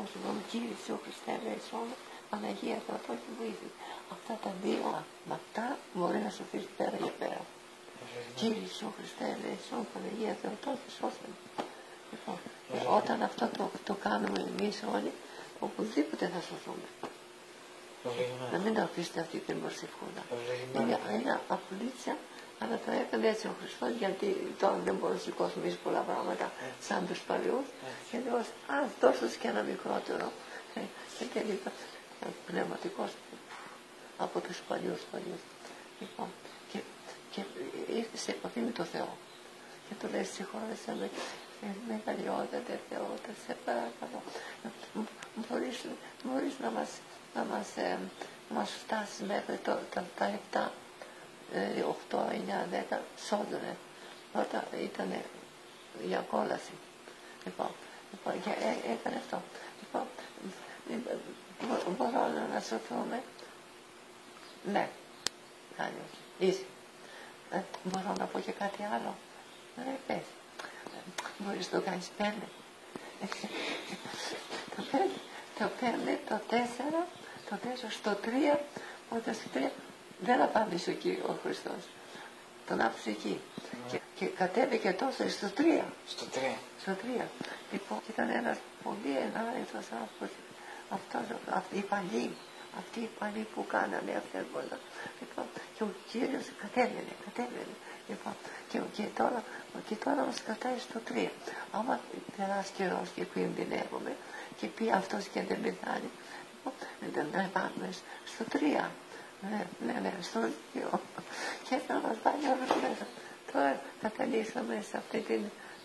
σου πούμε Κύριε Ιησού Χριστέ ελέησόν με, Παναγία Θεοτό και βοήθη. Αυτά τα δύο, με αυτά μπορεί να σωθείς πέρα για πέρα. Κύριε Ιησού Χριστέ ελέησόν, Παναγία Θεοτό και σώσε με. Λοιπόν, όταν αυτό το κάνουμε εμείς όλοι, οπουδήποτε θα σωθούμε. Να μην το αφήσετε αυτή την προσευχούλα. Είναι απολύτια, αλλά το έκανε έτσι ο Χριστός, γιατί τώρα δεν μπορούμε να σηκώσουμε εμείς πολλά πράγματα σαν τους παλιούς. Και λέω, ας δώσω και ένα μικρότερο. Και τελικά πνευματικός από τους παλιούς. Λοιπόν, και ήρθε σε επαφή με τον Θεό. Και του λέει, συγχώρεσαι με, μεγαλειότατε Θεότα, σε παρακαλώ. Μπορείς να μας φτάσει μέχρι τα 7, 8, 9, 10 σώντονε όταν ήταν για κόλαση. Λοιπόν, και έκανε αυτό. Λοιπόν, μπορώ να σωθούμε. Ναι, κάνει όχι. Μπορώ να πω και κάτι άλλο. Πες. Μπορείς να το κάνεις 5. Το 5, το 4, το 4 στο 3, όταν στο 3 δεν απάντησε ο Χριστός. Τον άφησε εκεί. Και κατέβηκε τόσο στο 3. Στο 3. Λοιπόν, ήταν ένας πολύ ενάρετος άνθρωπος. Αυτοί οι παλιοί που κάνανε αυτές πολλά. Λοιπόν, και ο Κύριος κατέβαινε. Λοιπόν, και τώρα μας κρατάει στο 3. Άμα περάσει καιρός και κινδυνεύουμε και πει αυτός και δεν πεθάνει, να πάμε στο 3. Ναι, στο 2. Και θα μας πάει όλος μέσα. Τώρα καταλήξαμε σε αυτή την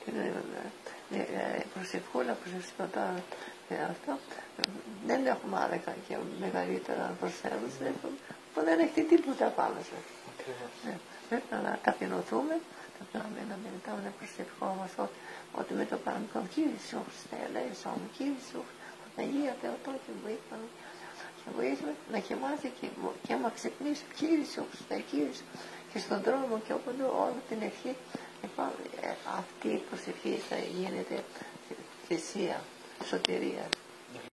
προσευχούλα που σας είπα τώρα. Αυτό δεν έχουμε άλλα και μεγαλύτερα να προσφέρουμε, που δεν έχετε τίποτα πάνω σας. Πρέπει να ταπεινωθούμε, να μελετάμε, να προσευχόμαστε ότι με το παραμικρό Κύριε Ιησού Χριστέ ελέησόν με, Κύριε Ιησού Παναγία Θεοτό και βοήθαμε να κοιμάται και άμα ξυπνήσει Κύριε Ιησού Χριστέ, Κύριε Ιησού, και στον δρόμο και όποτε όλη την ευχή, αυτή η προσευχή θα γίνεται θυσία σωτηρίας.